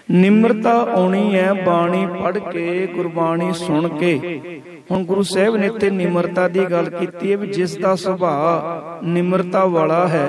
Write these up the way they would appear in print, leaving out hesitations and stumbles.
ਨਿਮਰਤਾ ਆਉਣੀ ਹੈ ਬਾਣੀ ਪੜ੍ਹ ਕੇ, ਗੁਰਬਾਣੀ ਸੁਣ ਕੇ। ਹੁਣ ਗੁਰੂ ਸਾਹਿਬ ਨੇ ਇੱਥੇ ਨਿਮਰਤਾ ਦੀ ਗੱਲ ਕੀਤੀ ਹੈ ਵੀ ਜਿਸ ਦਾ ਸੁਭਾਅ ਨਿਮਰਤਾ ਵਾਲਾ ਹੈ।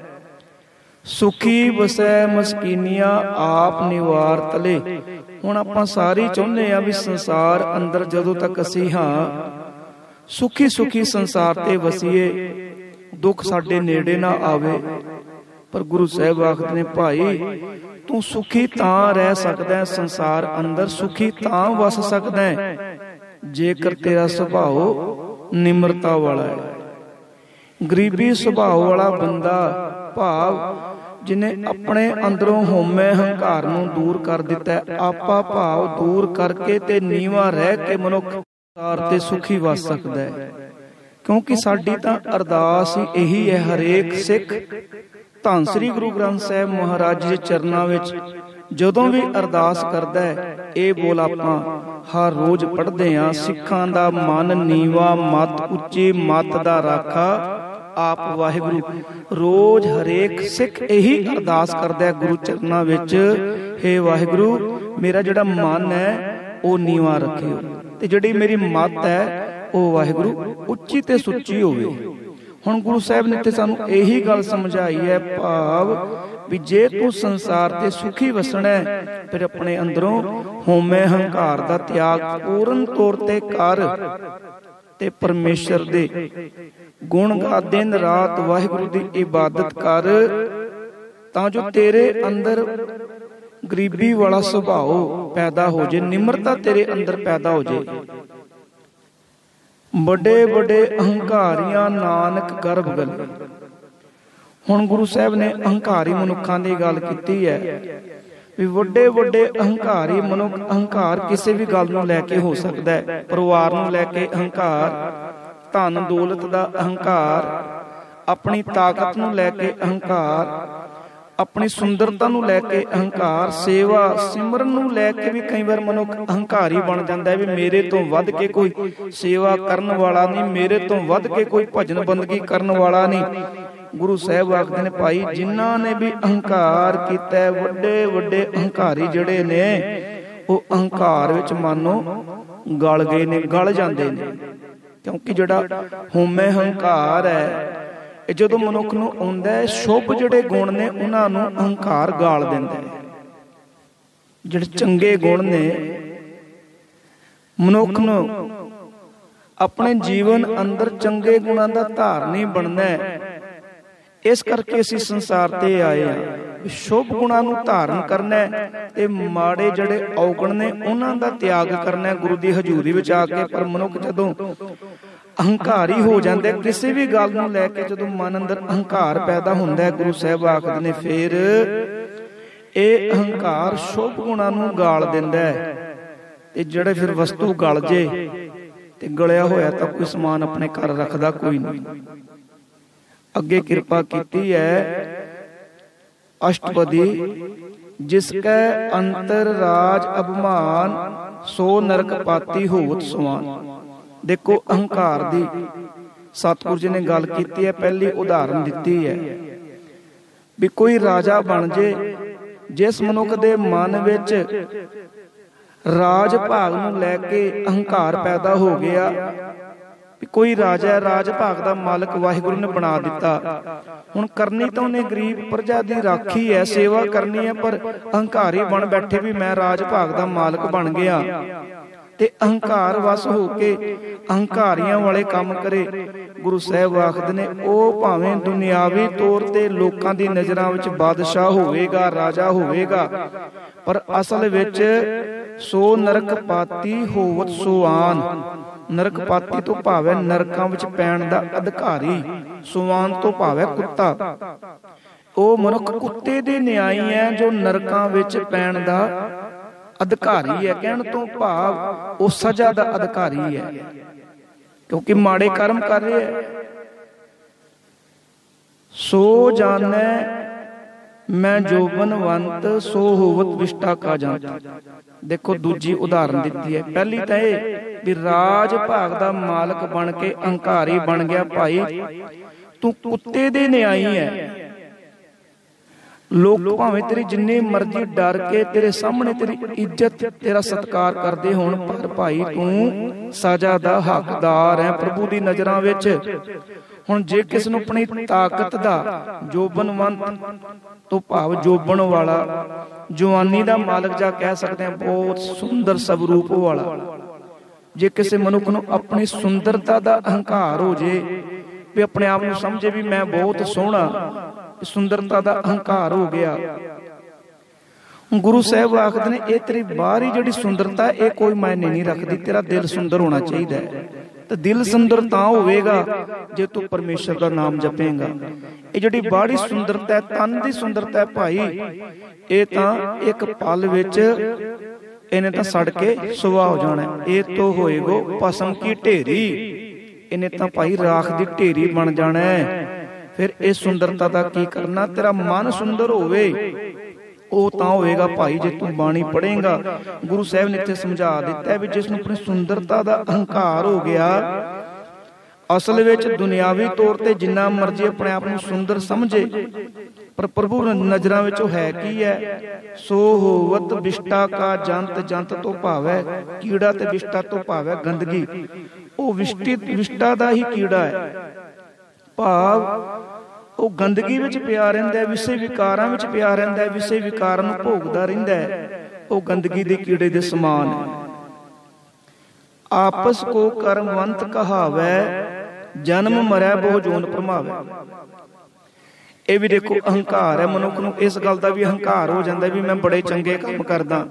ਸੁਖੀ ਵਸੈ ਮਸਕੀਨੀਆਂ ਆਪ ਨਿਵਾਰ ਤਲੇ। ਹੁਣ ਆਪਾਂ ਸਾਰੇ ਚਾਹੁੰਦੇ ਹਾਂ ਵੀ ਸੰਸਾਰ ਅੰਦਰ ਜਦੋਂ ਤੱਕ ਅਸੀਂ ਹਾਂ ਸੁਖੀ ਸੁਖੀ ਸੰਸਾਰ ਤੇ ਵਸੀਏ, ਦੁੱਖ ਸਾਡੇ ਨੇੜੇ ਨਾ ਆਵੇ। ਪਰ ਗੁਰੂ ਸਾਹਿਬ ਆਖਦੇ ਨੇ ਭਾਈ ਤੂੰ ਸੁਖੀ ਤਾਂ ਰਹਿ ਸਕਦਾ ਹੈ ਸੰਸਾਰ ਅੰਦਰ, ਸੁਖੀ ਤਾਂ ਵਸ ਸਕਦਾ ਹੈ ਜੇਕਰ ਤੇਰਾ ਸੁਭਾਅ ਨਿਮਰਤਾ ਵਾਲਾ ਹੈ। ਗਰੀਬੀ ਸੁਭਾਅ ਵਾਲਾ ਬੰਦਾ ਭਾਵ ਜਿਹਨੇ ਆਪਣੇ ਅੰਦਰੋਂ ਹਉਮੈ ਹੰਕਾਰ ਨੂੰ ਦੂਰ ਕਰ ਦਿੱਤਾ, ਆਪਾ ਭਾਵ ਦੂਰ ਕਰਕੇ ਤੇ ਨੀਵਾਂ ਰਹਿ ਕੇ ਮਨੁੱਖ ਸੰਸਾਰ ਤੇ ਸੁਖੀ ਵਸ ਸਕਦਾ ਹੈ। ਕਿਉਂਕਿ ਸਾਡੀ ਤਾਂ ਅਰਦਾਸ ਹੀ ਇਹੀ ਹੈ, ਹਰੇਕ ਸਿੱਖ ਧੰਨ ਸ੍ਰੀ ਗੁਰੂ ਗ੍ਰੰਥ ਸਾਹਿਬ ਮਹਾਰਾਜ ਦੇ ਚਰਨਾਂ ਵਿੱਚ ਜਦੋਂ ਵੀ ਅਰਦਾਸ ਕਰਦਾ ਹੈ ਇਹ ਬੋਲ ਆਪਾਂ ਹਰ ਰੋਜ਼ ਪੜ੍ਹਦੇ ਹਾਂ, ਸਿੱਖਾਂ ਦਾ ਮਨ ਨੀਵਾ ਮਤ ਉੱਚੀ, ਮਤ ਦਾ ਰਾਖਾ ਆਪ ਵਾਹਿਗੁਰੂ। ਰੋਜ਼ ਹਰੇਕ ਸਿੱਖ ਇਹੀ ਅਰਦਾਸ ਕਰਦਾ ਹੈ ਗੁਰੂ ਚਰਨਾਂ ਵਿੱਚ, ਹੇ ਵਾਹਿਗੁਰੂ ਮੇਰਾ ਜਿਹੜਾ ਮਨ ਹੈ ਉਹ ਨੀਵਾ ਰੱਖਿਓ ਤੇ ਜਿਹੜੀ ਮੇਰੀ ਮਤ ਹੈ ਉਹ ਵਾਹਿਗੁਰੂ ਉੱਚੀ ਤੇ ਸੁੱਚੀ ਹੋਵੇ। ਹੁਣ ਗੁਰੂ ਸਾਹਿਬ ਨੇ ਇੱਥੇ ਸਾਨੂੰ ਇਹੀ ਗੱਲ ਸਮਝਾਈ ਹੈ, ਭਾਵ ਵੀ ਜੇ ਤੂੰ ਸੰਸਾਰ ਤੇ ਸੁਖੀ ਵਸਣਾ ਹੈ ਫਿਰ ਆਪਣੇ ਅੰਦਰੋਂ ਹਉਮੈ ਹੰਕਾਰ ਦਾ ਤਿਆਗ ਪੂਰਨ ਤੌਰ ਤੇ ਕਰ ਤੇ ਪਰਮੇਸ਼ਰ ਦੇ ਗੁਣ ਗਾ, ਦਿਨ ਰਾਤ ਵਾਹਿਗੁਰੂ ਦੀ ਇਬਾਦਤ ਕਰ, ਤਾਂ ਜੋ ਤੇਰੇ ਅੰਦਰ ਗਰੀਬੀ ਵਾਲਾ ਸੁਭਾਅ ਪੈਦਾ ਹੋ ਜਾਏ, ਨਿਮਰਤਾ ਤੇਰੇ ਅੰਦਰ ਪੈਦਾ ਹੋ ਜਾਏ। ਵੱਡੇ ਵੱਡੇ ਅਹੰਕਾਰੀਆਂ ਨਾਨਕ ਗਰਭ ਗਲੇ। ਹੁਣ ਗੁਰੂ ਸਾਹਿਬ ਨੇ ਅਹੰਕਾਰੀ ਮਨੁੱਖਾਂ ਦੀ ਗੱਲ ਕੀਤੀ ਹੈ ਵੀ ਵੱਡੇ ਵੱਡੇ ਅਹੰਕਾਰੀ ਮਨੁੱਖ, ਅਹੰਕਾਰ ਕਿਸੇ ਵੀ ਗੱਲ ਨੂੰ ਲੈ ਕੇ ਹੋ ਸਕਦਾ ਹੈ। ਪਰਿਵਾਰ ਨੂੰ ਲੈ ਕੇ ਅਹੰਕਾਰ, ਧਨ ਦੌਲਤ ਦਾ ਅਹੰਕਾਰ, ਆਪਣੀ ਤਾਕਤ ਨੂੰ ਲੈ ਕੇ ਅਹੰਕਾਰ, ਆਪਣੀ ਸੁੰਦਰਤਾ ਨੂੰ ਲੈ ਕੇ ਅਹੰਕਾਰ, ਸੇਵਾ ਸਿਮਰਨ ਨੂੰ ਲੈ ਕੇ ਵੀ ਕਈ ਵਾਰ ਮਨੁੱਖ ਅਹੰਕਾਰੀ ਬਣ ਜਾਂਦਾ ਹੈ ਵੀ ਮੇਰੇ ਤੋਂ ਵੱਧ ਕੇ ਕੋਈ ਸੇਵਾ ਕਰਨ ਵਾਲਾ ਨਹੀਂ, ਮੇਰੇ ਤੋਂ ਵੱਧ ਕੇ ਕੋਈ ਭਜਨ ਬੰਦਗੀ ਕਰਨ ਵਾਲਾ ਨਹੀਂ। ਗੁਰੂ ਸਾਹਿਬ ਆਖਦੇ ਨੇ ਭਾਈ ਜਿਨ੍ਹਾਂ ਨੇ ਵੀ ਅਹੰਕਾਰ ਕੀਤਾ, ਵੱਡੇ ਵੱਡੇ ਅਹੰਕਾਰੀ ਜਿਹੜੇ ਨੇ ਉਹ ਅਹੰਕਾਰ ਵਿੱਚ ਮਾਨੋ ਗਲ ਗਏ ਨੇ, ਗਲ ਜਾਂਦੇ ਨੇ। ਕਿਉਂਕਿ ਜਿਹੜਾ ਹਉਮੈ ਹੰਕਾਰ ਹੈ ਇਹ ਜਦੋਂ ਮਨੁੱਖ ਨੂੰ ਆਉਂਦਾ ਹੈ, ਸ਼ੁਭ ਜਿਹੜੇ ਗੁਣ ਨੇ ਉਹਨਾਂ ਨੂੰ ਅਹੰਕਾਰ ਗਾਲ ਦਿੰਦਾ ਹੈ। ਜਿਹੜੇ ਚੰਗੇ ਗੁਣ ਨੇ ਮਨੁੱਖ ਨੂੰ ਆਪਣੇ ਜੀਵਨ ਅੰਦਰ ਚੰਗੇ ਗੁਣਾਂ ਦਾ ਧਾਰਨੀ ਬਣਨਾ ਹੈ। ਇਸ ਕਰਕੇ ਅਸੀਂ ਸੰਸਾਰ ਤੇ ਆਏ ਹਾਂ, ਸ਼ੁਭ ਗੁਣਾਂ ਨੂੰ ਧਾਰਨ ਕਰਨਾ ਹੈ ਤੇ ਮਾੜੇ ਜਿਹੜੇ ਔਗਣ ਨੇ ਉਹਨਾਂ ਦਾ ਤਿਆਗ ਕਰਨਾ ਹੈ ਗੁਰੂ ਦੀ ਹਜ਼ੂਰੀ ਵਿੱਚ ਆ ਕੇ। ਪਰ ਮਨੁੱਖ ਜਦੋਂ ਅਹੰਕਾਰੀ ਹੋ ਜਾਂਦਾ, ਕਿਸੇ ਵੀ ਗੱਲ ਨੂੰ ਲੈ ਕੇ ਜਦੋਂ ਮਨ ਅੰਦਰ ਅਹੰਕਾਰ ਪੈਦਾ ਹੁੰਦਾ ਹੈ, ਗੁਰੂ ਸਾਹਿਬ ਆਖਦੇ ਨੇ ਫਿਰ ਇਹ ਅਹੰਕਾਰ ਸ਼ੁਭ ਗੁਣਾਂ ਨੂੰ ਗਾਲ ਦਿੰਦਾ ਹੈ ਤੇ ਜਿਹੜੇ ਫਿਰ ਵਸਤੂ ਗਲ ਜੇ ਤੇ ਗਲਿਆ ਹੋਇਆ ਤਾਂ ਕੋਈ ਸਮਾਨ ਆਪਣੇ ਘਰ ਰੱਖਦਾ ਕੋਈ ਨਹੀਂ। ਅੱਗੇ ਕਿਰਪਾ ਕੀਤੀ ਹੈ ਅਸ਼ਟਪਦੀ, ਜਿਸ ਕੈ ਅੰਤਰ ਰਾਜ ਅਭਿਮਾਨ ਸੋ ਨਰਕ ਪਾਤੀ ਹੋਵਤ ਸੁਆਨ। ਦੇਖੋ ਅਹੰਕਾਰ ਦੀ ਸਤਿਗੁਰੂ ਜੀ ਨੇ ਗੱਲ ਕੀਤੀ ਹੈ, ਪਹਿਲੀ ਉਦਾਹਰਨ ਦਿੱਤੀ ਹੈ ਵੀ ਕੋਈ ਰਾਜਾ ਬਣ ਜੇ, ਜਿਸ ਮਨੁੱਖ ਦੇ ਮਨ ਵਿੱਚ ਰਾਜ ਭਾਗ ਨੂੰ ਲੈ ਕੇ ਅਹੰਕਾਰ ਪੈਦਾ ਹੋ ਗਿਆ ਵੀ ਕੋਈ ਰਾਜਾ, ਰਾਜ ਭਾਗ ਦਾ ਮਾਲਕ ਵਾਹਿਗੁਰੂ ਨੇ ਬਣਾ ਦਿੱਤਾ। ਹੁਣ ਕਰਨੀ ਤਾਂ ਉਹਨੇ ਗਰੀਬ ਪ੍ਰਜਾ ਦੀ ਰਾਖੀ ਹੈ, ਸੇਵਾ ਕਰਨੀ ਹੈ, ਪਰ ਅਹੰਕਾਰੀ ਬਣ ਬੈਠੇ ਵੀ ਮੈਂ ਰਾਜ ਭਾਗ ਦਾ ਮਾਲਕ ਬਣ ਗਿਆ ਤੇ ਅਹੰਕਾਰ ਵਸ ਹੋ ਕੇ ਅਹੰਕਾਰੀਆਂ ਵਾਲੇ ਕੰਮ ਕਰੇ। ਗੁਰੂ ਸਾਹਿਬ ਆਖਦੇ ਨੇ ਉਹ ਭਾਵੇਂ ਦੁਨਿਆਵੀ ਤੌਰ ਤੇ ਲੋਕਾਂ ਦੀ ਨਜ਼ਰਾਂ ਵਿੱਚ ਬਾਦਸ਼ਾਹ ਹੋਵੇਗਾ, ਰਾਜਾ ਹੋਵੇਗਾ, ਪਰ ਅਸਲ ਵਿੱਚ ਸੋ ਨਰਕ ਪਾਤੀ ਹੋਵਤ ਸੁਆਨ। ਨਰਕ ਪਾਤੀ ਤੋਂ ਭਾਵ ਨਰਕਾਂ ਵਿੱਚ ਪੈਣ ਦਾ ਅਧਿਕਾਰੀ, ਸੁਆਨ ਤੋਂ ਭਾਵ ਕੁੱਤਾ। ਉਹ ਮਨੁੱਖ ਕੁੱਤੇ ਦੇ ਨਿਆਈ ਹੈ ਜੋ ਨਰਕਾਂ ਵਿੱਚ ਪੈਣ ਦਾ ਅਧਿਕਾਰੀ ਹੈ। ਕਹਿਣ ਤੋਂ ਭਾਵ ਉਹ ਸਜ਼ਾ ਦਾ ਅਧਿਕਾਰੀ ਹੈ ਕਿਉਂਕਿ ਮਾੜੇ ਕਰਮ ਕਰ ਰਿਹਾ ਹੈ। ਸੋ ਜਾਣੈ ਮੈਂ ਜੋਬਨਵੰਤ ਸੋ ਹੋਵਤ ਵਿਸ਼ਟਾ ਕਾ ਜੰਤ। ਦੇਖੋ ਦੂਜੀ ਉਦਾਹਰਨ ਦਿੱਤੀ ਹੈ। ਪਹਿਲੀ ਤਾਂ ਇਹ ਵੀ ਰਾਜ ਭਾਗ ਦਾ ਮਾਲਕ ਬਣ ਕੇ ਅਹੰਕਾਰੀ ਬਣ ਗਿਆ, ਭਾਈ ਤੂੰ ਕੁੱਤੇ ਦੇ ਨਿਆਈ ਹੈ। ਲੋਕ ਭਾਵੇਂ ਤੇਰੀ ਜਿੰਨੇ ਮਰਜ਼ੀ ਡਰ ਕੇ ਤੇਰੇ ਸਾਹਮਣੇ ਤੇਰੀ ਇੱਜ਼ਤ ਤੇਰਾ ਸਤਿਕਾਰ ਕਰਦੇ ਹੋਣ, ਪਰ ਭਾਈ ਤੂੰ ਸਜ਼ਾ ਦਾ ਹੱਕਦਾਰ ਹੈ ਪ੍ਰਭੂ ਦੀ ਨਜ਼ਰਾਂ ਵਿੱਚ। ਹੁਣ ਜੇ ਕਿਸ ਨੂੰ ਆਪਣੀ ਤਾਕਤ ਦਾ, ਜੋਬਨਵੰਤ ਤੋਂ ਭਾਵ ਜੋਬਨ ਵਾਲਾ, ਜਵਾਨੀ ਦਾ ਮਾਲਕ ਜਾਂ ਕਹਿ ਸਕਦੇ ਹਾਂ ਬਹੁਤ ਸੁੰਦਰ ਸਵਰੂਪ ਵਾਲਾ, ਜੇ ਕਿਸੇ ਮਨੁੱਖ ਨੂੰ ਆਪਣੀ ਸੁੰਦਰਤਾ ਦਾ ਅਹੰਕਾਰ ਹੋ ਜੇ, ਵੀ ਆਪਣੇ ਆਪ ਨੂੰ ਸਮਝੇ ਵੀ ਮੈਂ ਬਹੁਤ ਸੋਹਣਾ, ਸੁੰਦਰਤਾ ਦਾ ਅਹੰਕਾਰ ਹੋ ਗਿਆ। ਗੁਰੂ ਸਾਹਿਬ ਆਖਦੇ ਨੇ ਇਹ ਤੇਰੀ ਬਾਹਰੀ ਜਿਹੜੀ ਸੁੰਦਰਤਾ ਇਹ ਕੋਈ ਮਾਇਨੇ ਨਹੀਂ ਰੱਖਦੀ, ਤੇਰਾ ਦਿਲ ਸੁੰਦਰ ਹੋਣਾ ਚਾਹੀਦਾ ਹੈ। ਤੇ ਦਿਲ ਸੁੰਦਰ ਤਾਂ ਹੋਵੇਗਾ ਜੇ ਤੂੰ ਪਰਮੇਸ਼ਰ ਦਾ ਨਾਮ ਜਪੇਂਗਾ। ਇਹ ਜਿਹੜੀ ਬਾਹਰੀ ਸੁੰਦਰਤਾ ਹੈ, ਤਨ ਦੀ ਸੁੰਦਰਤਾ ਹੈ ਭਾਈ, ਇਹ ਤਾਂ ਇੱਕ ਪਲ ਵਿੱਚ ਇਹਨੇ ਤਾਂ ਸੜ ਕੇ ਸੁਆਹ ਹੋ ਜਾਣਾ। ਇਹ ਤੋਂ ਹੋਏਗੋ ਭਸਮ ਕੀ ਢੇਰੀ, ਇਹਨੇ ਤਾਂ ਭਾਈ ਰਾਖ ਦੀ ਢੇਰੀ ਬਣ ਜਾਣਾ ਹੈ। ਫਿਰ ਇਹ ਸੁੰਦਰਤਾ ਦਾ ਕੀ ਕਰਨਾ? ਤੇਰਾ ਮਨ ਸੁੰਦਰ ਹੋਵੇ, ਉਹ ਤਾਂ ਹੋਵੇਗਾ ਭਾਈ ਜੇ ਤੂੰ ਬਾਣੀ ਪੜ੍ਹੇਂਗਾ। ਗੁਰੂ ਸਾਹਿਬ ਨੇ ਇੱਥੇ ਸਮਝਾ ਦਿੱਤਾ ਵੀ ਜਿਸ ਨੂੰ ਆਪਣੀ ਸੁੰਦਰਤਾ ਦਾ ਅਹੰਕਾਰ ਹੋ ਗਿਆ, ਅਸਲ ਵਿੱਚ ਦੁਨਿਆਵੀ ਤੌਰ ਤੇ ਜਿੰਨਾ ਮਰਜ਼ੀ ਆਪਣੇ ਆਪ ਨੂੰ ਸੁੰਦਰ ਸਮਝੇ, ਪਰ ਪ੍ਰਭੂ ਨਜ਼ਰਾਂ ਵਿੱਚ ਉਹ ਹੈ ਕੀ ਹੈ? ਸੋ ਹੋਵਤ ਵਿਸ਼ਟਾ ਕਾ ਜੰਤ, ਜੰਤ ਤੋਂ ਭਾਵੈ ਕੀੜਾ ਤੇ ਵਿਸ਼ਟਾ ਤੋਂ ਭਾਵੈ ਗੰਦਗੀ। ਉਹ ਵਿਸ਼ਟਾ ਦਾ ਹੀ ਕੀੜਾ ਹੈ, ਭਾਵ ਉਹ ਗੰਦਗੀ ਵਿੱਚ ਪਿਆ ਰਹਿੰਦਾ ਹੈ, ਵਿਸ਼ੇ ਵਿਕਾਰਾਂ ਵਿੱਚ ਪਿਆ ਰਹਿੰਦਾ ਹੈ, ਵਿਸ਼ੇ ਵਿਕਾਰਾਂ ਨੂੰ ਭੋਗਦਾ ਰਹਿੰਦਾ ਹੈ। ਉਹ ਗੰਦਗੀ ਦੇ ਕੀੜੇ ਦੇ ਸਮਾਨ ਹੈ। ਆਪਸ ਕੋ ਕਰਮਵੰਤ ਕਹਾਵੈ, ਜਨਮ ਮਰੈ ਬਹੁ ਜੋਨ ਭਰਮਾਵੈ। ਇਹ ਵੀ ਦੇਖੋ ਅਹੰਕਾਰ ਹੈ ਮਨੁੱਖ ਨੂੰ, ਇਸ ਗੱਲ ਦਾ ਵੀ ਅਹੰਕਾਰ ਹੋ ਜਾਂਦਾ ਵੀ ਮੈਂ ਬੜੇ ਚੰਗੇ ਕੰਮ ਕਰਦਾ,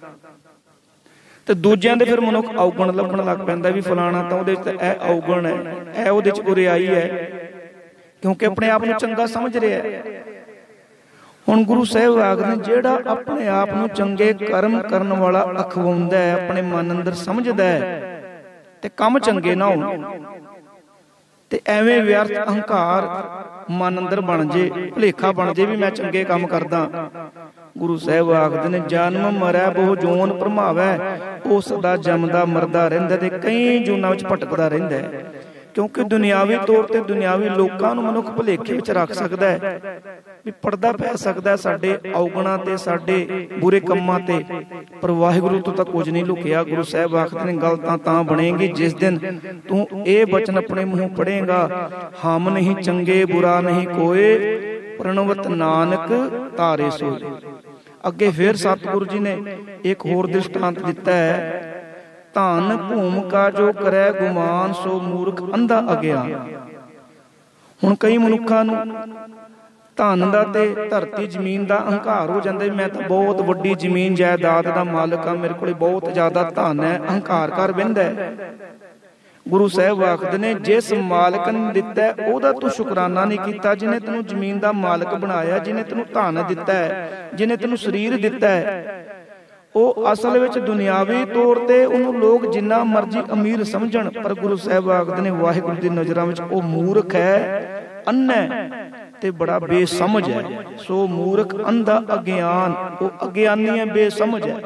ਤੇ ਦੂਜਿਆਂ ਦੇ ਫਿਰ ਮਨੁੱਖ ਔਗਣ ਲੱਭਣ ਲੱਗ ਪੈਂਦਾ ਵੀ ਫਲਾਣਾ ਤਾਂ ਉਹਦੇ ਚ ਇਹ ਔਗਣ ਹੈ, ਇਹ ਉਹਦੇ ਚ ਬੁਰਾਈ ਹੈ, ਕਿਉਂਕਿ ਆਪਣੇ ਆਪ ਨੂੰ ਚੰਗਾ ਸਮਝ ਰਿਹਾ ਹੈ। ਹੁਣ ਗੁਰੂ ਸਾਹਿਬ ਆਖਦੇ ਜਿਹੜਾ ਆਪਣੇ ਆਪ ਨੂੰ ਚੰਗੇ ਕਰਮ ਕਰਨ ਵਾਲਾ ਅਖਵਾਉਂਦਾ ਹੈ, ਆਪਣੇ ਮਨ ਅੰਦਰ ਸਮਝਦਾ ਹੈ, ਤੇ ਕੰਮ ਚੰਗੇ ਨਾ ਹੋਣ, ਤੇ ਐਵੇਂ ਵਿਅਰਥ ਅਹੰਕਾਰ ਮਨ ਅੰਦਰ ਬਣ ਜੇ, ਭੁਲੇਖਾ ਬਣ ਜੇ ਵੀ ਮੈਂ ਚੰਗੇ ਕੰਮ ਕਰਦਾ। ਗੁਰੂ ਸਾਹਿਬ ਆਖਦੇ ਨੇ ਜਨਮ ਮਰੈ ਬਹੁ ਜੋਨ ਭਰਮਾਵੈ, ਉਹ ਸਦਾ ਜੰਮਦਾ ਮਰਦਾ ਰਹਿੰਦਾ ਤੇ ਕਈ ਜੂਨਾਂ ਵਿੱਚ ਭਟਕਦਾ ਰਹਿੰਦਾ ਹੈ। ਕਿਉਂਕਿ ਦੁਨਿਆਵੀ ਤੌਰ ਤੇ ਦੁਨਿਆਵੀ ਲੋਕਾਂ ਨੂੰ ਮਨੁੱਖ ਭੁਲੇਖੇ ਵਿੱਚ ਰੱਖ ਸਕਦਾ ਹੈ ਵੀ ਪਰਦਾ ਪੈ ਸਕਦਾ ਸਾਡੇ ਔਗਣਾਂ ਤੇ, ਸਾਡੇ ਬੁਰੇ ਕੰਮਾਂ ਤੇ, ਪਰ ਵਾਹਿਗੁਰੂ ਤੋਂ ਤਾਂ ਕੁਝ ਨਹੀਂ ਲੁਕਿਆ। ਗੁਰੂ ਸਾਹਿਬ ਆਖਦੇ ਨੇ ਗੱਲ ਤਾਂ ਬਣੇਗੀ ਜਿਸ ਦਿਨ ਤੂੰ ਇਹ ਬਚਨ ਆਪਣੇ ਮੂੰਹੋਂ ਪੜ੍ਹੇਗਾ, ਹਮ ਨਹੀਂ ਚੰਗੇ ਬੁਰਾ ਨਹੀਂ ਕੋਏ, ਪ੍ਰਣਵਤ ਨਾਨਕ ਤਾਰੇ ਸੋਏ। ਅੱਗੇ ਫਿਰ ਸਤਿਗੁਰੂ ਜੀ ਨੇ ਇੱਕ ਹੋਰ ਦ੍ਰਿਸ਼ਟਾਂਤ ਦਿੱਤਾ ਹੈ, ਧਨ ਭੂਮਿਕਾ ਜੋ ਕਰੈ ਗੁਮਾਨ, ਸੋ ਮੂਰਖ ਅੰਧਾ ਅਗਿਆਨ। ਹੁਣ ਕਈ ਮਨੁੱਖਾਂ ਨੂੰ ਧਨ ਦਾ ਤੇ ਧਰਤੀ ਜ਼ਮੀਨ ਦਾ ਅਹੰਕਾਰ ਹੋ ਜਾਂਦਾ, ਮੈਂ ਤਾਂ ਬਹੁਤ ਵੱਡੀ ਜ਼ਮੀਨ ਜਾਇਦਾਦ ਦਾ ਮਾਲਕ ਹਾਂ, ਮੇਰੇ ਕੋਲ ਬਹੁਤ ਜ਼ਿਆਦਾ ਧਨ ਹੈ, ਅਹੰਕਾਰ ਕਰ ਬਹਿੰਦਾ ਹੈ। ਗੁਰੂ ਸਾਹਿਬ ਆਖਦੇ ਨੇ ਜਿਸ ਮਾਲਕ ਨੇ ਦਿੱਤਾ ਉਹਦਾ ਤੂੰ ਸ਼ੁਕਰਾਨਾ ਨਹੀਂ ਕੀਤਾ, ਜਿਹਨੇ ਤੈਨੂੰ ਜ਼ਮੀਨ ਦਾ ਮਾਲਕ ਬਣਾਇਆ, ਜਿਹਨੇ ਤੈਨੂੰ ਧਨ ਦਿੱਤਾ ਹੈ, ਜਿਹਨੇ ਤੈਨੂੰ ਸਰੀਰ ਦਿੱਤਾ ਹੈ। ਉਹ ਅਸਲ ਵਿੱਚ ਦੁਨਿਆਵੀ ਤੌਰ ਤੇ ਉਹਨੂੰ ਲੋਕ ਜਿੰਨਾ ਮਰਜ਼ੀ ਅਮੀਰ ਸਮਝਣ, ਪਰ ਗੁਰੂ ਸਾਹਿਬ ਆਖਦੇ ਨੇ ਵਾਹਿਗੁਰੂ ਦੀ ਨਜ਼ਰਾਂ ਵਿੱਚ ਉਹ ਮੂਰਖ ਹੈ, ਅੰਨ੍ਹਾ ਤੇ ਬੜਾ ਬੇਸਮਝ ਹੈ। ਸੋ ਮੂਰਖ ਅੰਧਾ ਅਗਿਆਨ, ਉਹ ਅਗਿਆਨੀ ਹੈ, ਬੇਸਮਝ ਹੈ।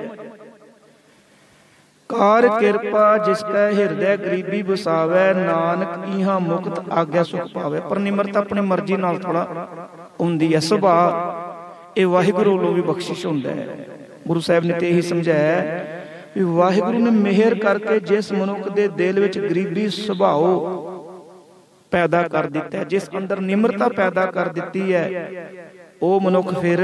ਕਾਰ ਕਿਰਪਾ ਜਿਸ ਕੈ ਹਿਰਦੈ ਗਰੀਬੀ ਵਸਾਵੈ, ਨਾਨਕ ਇਹਾਂ ਮੁਕਤ ਆਗਿਆ ਸੁਖ ਪਾਵੈ। ਪਰ ਨਿਮਰਤਾ ਆਪਣੀ ਮਰਜ਼ੀ ਨਾਲ ਥੋੜਾ ਹੁੰਦੀ ਹੈ, ਸੁਭਾਅ ਇਹ ਵਾਹਿਗੁਰੂ ਵੱਲੋਂ ਵੀ ਬਖਸ਼ਿਸ਼ ਹੁੰਦਾ ਹੈ। ਗੁਰੂ ਸਾਹਿਬ ਨੇ ਤੇ ਇਹੀ ਸਮਝਾਇਆ ਵੀ ਵਾਹਿਗੁਰੂ ਨੇ ਮਿਹਰ ਕਰਕੇ ਜਿਸ ਮਨੁੱਖ ਦੇ ਦਿਲ ਵਿੱਚ ਗਰੀਬੀ ਸੁਭਾਅ ਪੈਦਾ ਕਰ ਦਿੱਤਾ ਹੈ, ਜਿਸ ਅੰਦਰ ਨਿਮਰਤਾ ਪੈਦਾ ਕਰ ਦਿੱਤੀ ਹੈ, ਉਹ ਮਨੁੱਖ ਫਿਰ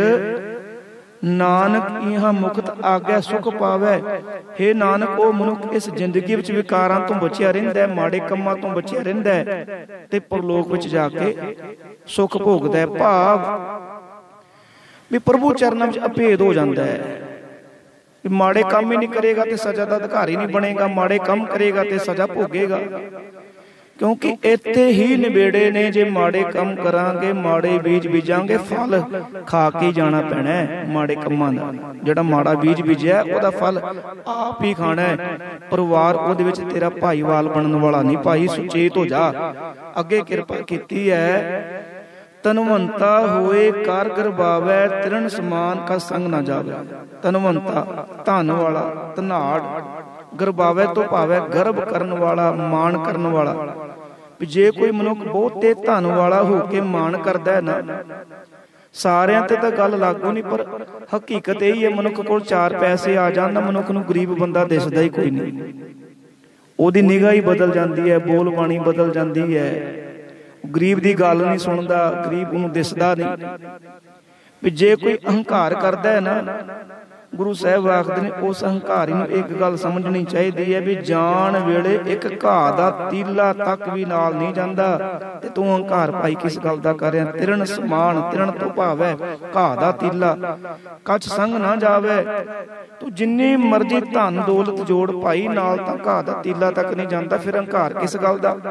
ਨਾਨਕ ਇਹਾਂ ਮੁਕਤ ਆਗਿਆ ਸੁਖ ਪਾਵੈ। ਹੇ ਨਾਨਕ ਉਹ ਮਨੁੱਖ ਇਸ ਜ਼ਿੰਦਗੀ ਵਿੱਚ ਵਿਕਾਰਾਂ ਤੋਂ ਬਚਿਆ ਰਹਿੰਦਾ ਹੈ, ਮਾੜੇ ਕੰਮਾਂ ਤੋਂ ਬਚਿਆ ਰਹਿੰਦਾ ਹੈ, ਤੇ ਪਰਲੋਕ ਵਿੱਚ ਜਾ ਕੇ ਸੁਖ ਭੋਗਦਾ ਹੈ। ਭਾਵ ਵੀ ਪ੍ਰਭੂ ਚਰਨਾਂ ਵਿੱਚ ਅਭੇਦ ਹੋ ਜਾਂਦਾ ਹੈ ਵੀ ਮਾੜੇ ਕੰਮ ਹੀ ਨਹੀਂ ਕਰੇਗਾ ਤੇ ਸਜ਼ਾ ਦਾ ਅਧਿਕਾਰੀ ਨਹੀਂ ਬਣੇਗਾ, ਮਾੜੇ ਕੰਮ ਕਰੇਗਾ ਤੇ ਸਜ਼ਾ ਭੋਗੇਗਾ। ਕਿਉਂਕਿ ਇੱਥੇ ਹੀ ਨਿਬੇੜੇ ਨੇ, ਜੇ ਮਾੜੇ ਕੰਮ ਕਰਾਂਗੇ, ਮਾੜੇ ਬੀਜ ਬੀਜਾਂਗੇ, ਫਲ ਖਾ ਕੇ ਜਾਣਾ ਪੈਣਾ ਹੈ ਮਾੜੇ ਕੰਮਾਂ ਦਾ। ਜਿਹੜਾ ਮਾੜਾ ਬੀਜ ਬੀਜਿਆ ਉਹਦਾ ਫਲ ਆਪ ਹੀ ਖਾਣਾ ਹੈ। ਪਰਿਵਾਰ ਉਹਦੇ ਵਿੱਚ ਤੇਰਾ ਭਾਈਵਾਲ ਬਣਨ ਵਾਲਾ ਨਹੀਂ। ਭਾਈ ਸੁਚੇਤ ਹੋ ਜਾ। ਅੱਗੇ ਕਿਰਪਾ ਕੀਤੀ ਹੈ, ਤਨਵੰਤਾ ਹੋਏ ਕਰ ਗਰਬਾਵੈ, ਤਿਰਣ ਸਮਾਨ ਕਾ ਸੰਗ ਨਾ ਜਾਵੇ। ਤਨਵੰਤਾ ਧਨ ਵਾਲਾ, ਧਨਾੜ, ਗਰਬਾਵੈ ਤੋਂ ਭਾਵੈ ਗਰਭ ਕਰਨ ਵਾਲਾ, ਮਾਣ ਕਰਨ ਵਾਲਾ। ਵੀ ਜੇ ਕੋਈ ਮਨੁੱਖ ਬਹੁਤੇ ਧਨ ਵਾਲਾ ਹੋ ਕੇ ਮਾਣ ਕਰਦਾ ਹੈ ਨਾ, ਸਾਰਿਆਂ ਤੇ ਤਾਂ ਗੱਲ ਲਾਗੂ ਨਹੀਂ, ਪਰ ਹਕੀਕਤ ਇਹ ਹੀ ਹੈ, ਮਨੁੱਖ ਕੋਲ 4 ਪੈਸੇ ਆ ਜਾਣ ਤਾਂ ਮਨੁੱਖ ਨੂੰ ਗਰੀਬ ਬੰਦਾ ਦਿਸਦਾ ਹੀ ਕੋਈ ਨਹੀਂ। ਉਹਦੀ ਨਿਗਾਹ ਹੀ ਬਦਲ ਜਾਂਦੀ ਹੈ, ਬੋਲ ਬਾਣੀ ਬਦਲ ਜਾਂਦੀ ਹੈ। ਗਰੀਬ ਦੀ ਗੱਲ ਨਹੀਂ ਸੁਣਦਾ, ਗਰੀਬ ਉਹਨੂੰ ਦਿਸਦਾ ਨਹੀਂ। ਵੀ ਜੇ ਕੋਈ ਅਹੰਕਾਰ ਕਰਦਾ ਹੈ ਨਾ, ਗੁਰੂ ਸਾਹਿਬ ਆਖਦੇ ਨੇ ਉਸ ਹੰਕਾਰੀ ਨੂੰ ਇੱਕ ਗੱਲ ਸਮਝਣੀ ਚਾਹੀਦੀ ਹੈ ਵੀ ਜਾਣ ਵੇਲੇ ਇੱਕ ਘਾਹ ਦਾ ਤੀਲਾ ਤੱਕ ਵੀ ਨਾਲ ਨਹੀਂ ਜਾਂਦਾ, ਤੇ ਤੂੰ ਹੰਕਾਰ ਭਾਈ ਕਿਸ ਗੱਲ ਦਾ ਕਰ ਰਿਹਾ। ਤਿਰਣ ਸਮਾਨ, ਤਿਰਣ ਤੋਂ ਭਾਵ ਹੈ ਘਾਹ ਦਾ ਤੀਲਾ, ਕੱਛ ਸੰਗ ਨਾ ਜਾਵੇ। ਤੂੰ ਜਿੰਨੀ ਮਰਜ਼ੀ ਧਨ ਦੌਲਤ ਜੋੜ ਭਾਈ, ਨਾਲ ਤਾਂ ਘਾਹ ਦਾ ਤੀਲਾ ਤੱਕ ਨਹੀਂ ਜਾਂਦਾ, ਫਿਰ ਹੰਕਾਰ ਕਿਸ ਗੱਲ ਦਾ।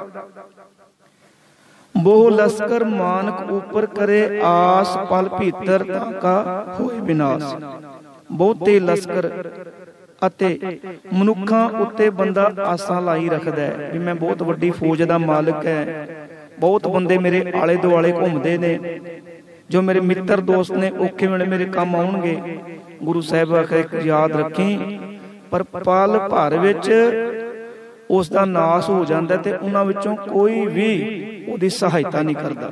ਬਹੁ ਲਸਕਰ ਮਾਨਕ ਉੱਪਰ ਕਰੇ ਆਸ, ਪਲ ਭੀਤਰ ਤਾਕਾ ਹੋਏ ਵਿਨਾਸ਼। ਬਹੁਤੇ ਲਸਕਰ ਅਤੇ ਮਨੁੱਖਾਂ ਉੱਤੇ ਬੰਦਾ ਆਸਾਂ ਲਾਈ ਰੱਖਦਾ ਹੈ ਵੀ ਮੈਂ ਬਹੁਤ ਵੱਡੀ ਫੌਜ ਦਾ ਮਾਲਕ ਹੈ, ਬਹੁਤ ਬੰਦੇ ਮੇਰੇ ਆਲੇ ਦੁਆਲੇ ਘੁੰਮਦੇ ਨੇ, ਜੋ ਮੇਰੇ ਮਿੱਤਰ ਦੋਸਤ ਨੇ ਔਖੇ ਵੇਲੇ ਮੇਰੇ ਕੰਮ ਆਉਣਗੇ। ਗੁਰੂ ਸਾਹਿਬ ਆਖੇ ਯਾਦ ਰੱਖੀ, ਪਰ ਪਲ ਭਰ ਵਿੱਚ ਉਸ ਦਾ ਨਾਸ ਹੋ ਜਾਂਦਾ ਤੇ ਉਹਨਾਂ ਵਿੱਚੋਂ ਕੋਈ ਵੀ ਉਹਦੀ ਸਹਾਇਤਾ ਨਹੀਂ ਕਰਦਾ।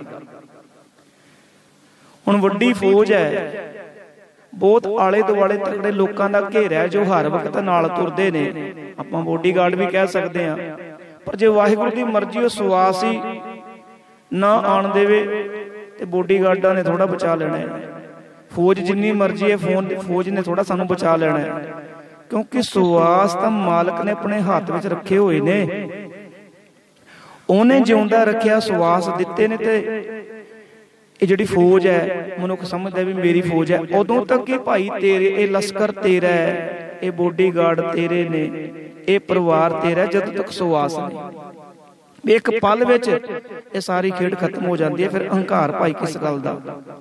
ਹੁਣ ਵੱਡੀ ਫੌਜ ਹੈ, ਬਹੁਤ ਆਲੇ ਦੁਆਲੇ ਤਕੜੇ ਲੋਕਾਂ ਦਾ ਘੇਰਾ ਜੋ ਹਰ ਵਕਤ ਨਾਲ ਤੁਰਦੇ ਨੇ, ਆਪਾਂ ਬੋਡੀਗਾਰਡ ਵੀ ਕਹਿ ਸਕਦੇ ਹਾਂ। ਪਰ ਜੇ ਵਾਹਿਗੁਰੂ ਦੀ ਮਰਜ਼ੀ ਉਹ ਸਵਾਸ ਹੀ ਨਾ ਆਣ ਦੇਵੇ ਤੇ ਬੋਡੀਗਾਰਡਾਂ ਨੇ ਥੋੜਾ ਬਚਾ ਲੈਣਾ ਹੈ। ਫੌਜ ਜਿੰਨੀ ਮਰਜ਼ੀ ਹੈ, ਫੌਜ ਨੇ ਥੋੜਾ ਸਾਨੂੰ ਬਚਾ ਲੈਣਾ ਹੈ, ਕਿਉਂਕਿ ਸਵਾਸ ਤਾਂ ਮਾਲਕ ਨੇ ਆਪਣੇ ਹੱਥ ਵਿੱਚ ਰੱਖੇ ਹੋਏ ਨੇ। ਉਹਨੇ ਜਿਉਂਦਾ ਰੱਖਿਆ, ਸਵਾਸ ਦਿੱਤੇ ਨੇ, ਤੇ ਇਹ ਜਿਹੜੀ ਫੌਜ ਹੈ ਮਨੁੱਖ ਸਮਝਦਾ ਵੀ ਮੇਰੀ ਫੌਜ ਹੈ। ਉਦੋਂ ਤੱਕ ਇਹ ਭਾਈ ਤੇਰੇ, ਇਹ ਲਸ਼ਕਰ ਤੇਰਾ ਹੈ, ਇਹ ਬੋਡੀਗਾਰਡ ਤੇਰੇ ਨੇ, ਇਹ ਪਰਿਵਾਰ ਤੇਰਾ, ਜਦੋਂ ਤੱਕ ਸਵਾਸ ਨਹੀਂ। ਇੱਕ ਪਲ ਵਿੱਚ ਇਹ ਸਾਰੀ ਖੇਡ ਖਤਮ ਹੋ ਜਾਂਦੀ ਹੈ। ਫਿਰ ਅਹੰਕਾਰ ਭਾਈ ਕਿਸ ਗੱਲ ਦਾ।